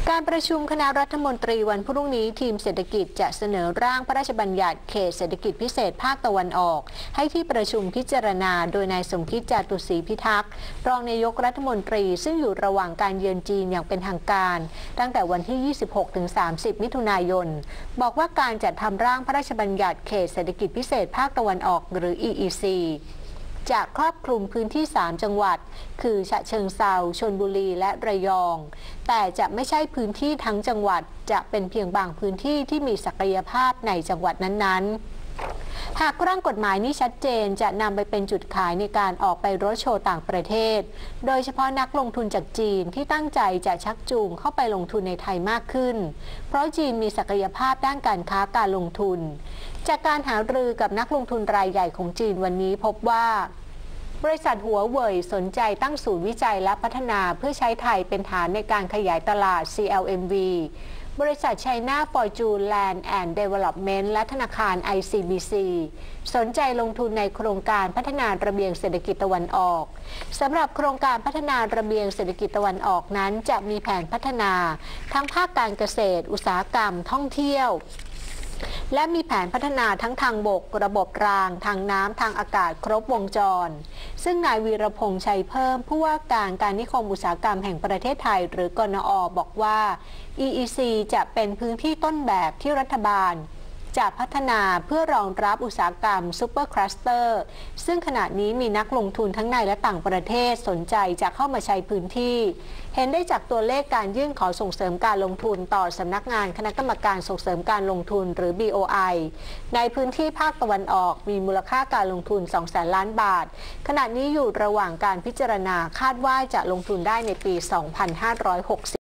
การประชุมคณะรัฐมนตรีวันพรุ่งนี้ทีมเศรษฐกิจจะเสนอร่างพระราชบัญญัติเขตเศรษฐกิจพิเศษภาคตะวันออกให้ที่ประชุมพิจารณาโดยนายสมคิด จาตุศรีพิทักษ์รองนายกรัฐมนตรีซึ่งอยู่ระหว่างการเยือนจีนอย่างเป็นทางการตั้งแต่วันที่ 26-30 มิถุนายนบอกว่าการจัดทำร่างพระราชบัญญัติเขตเศรษฐกิจพิเศษภาคตะวันออกหรือ EECจะครอบคลุมพื้นที่ 3 จังหวัดคือฉะเชิงเทราชลบุรีและระยองแต่จะไม่ใช่พื้นที่ทั้งจังหวัดจะเป็นเพียงบางพื้นที่ที่มีศักยภาพในจังหวัดนั้นๆหากร่างกฎหมายนี้ชัดเจนจะนำไปเป็นจุดขายในการออกไปรถโชว์ต่างประเทศโดยเฉพาะนักลงทุนจากจีนที่ตั้งใจจะชักจูงเข้าไปลงทุนในไทยมากขึ้นเพราะจีนมีศักยภาพด้านการค้าการลงทุนจากการหารือกับนักลงทุนรายใหญ่ของจีนวันนี้พบว่าบริษัทหัวเว่ยสนใจตั้งศูนย์วิจัยและพัฒนาเพื่อใช้ไทยเป็นฐานในการขยายตลาด CLMV บริษัท China Fortune Land and Development และธนาคาร ICBC สนใจลงทุนในโครงการพัฒนาระเบียงเศรษฐกิจตะวันออกสำหรับโครงการพัฒนาระเบียงเศรษฐกิจตะวันออกนั้นจะมีแผนพัฒนาทั้งภาคการเกษตรอุตสาหกรรมท่องเที่ยวและมีแผนพัฒนาทั้งทางบกระบบรางทางน้ำทางอากาศครบวงจรซึ่งนายวีรพงษ์ชัยเพิ่มผู้ว่าการนิคมอุตสาหกรรมแห่งประเทศไทยหรือกนอ.บอกว่า EEC จะเป็นพื้นที่ต้นแบบที่รัฐบาลจะพัฒนาเพื่อรองรับอุตสาหกรรมซูเปอร์คลัสเตอร์ซึ่งขณะนี้มีนักลงทุนทั้งในและต่างประเทศสนใจจะเข้ามาใช้พื้นที่เห็นได้จากตัวเลขการยื่นขอส่งเสริมการลงทุนต่อสำนักงานคณะกรรมการส่งเสริมการลงทุนหรือ BOI ในพื้นที่ภาคตะวันออกมีมูลค่าการลงทุน 200,000 ล้านบาทขณะนี้อยู่ระหว่างการพิจารณาคาดว่าจะลงทุนได้ในปี 2560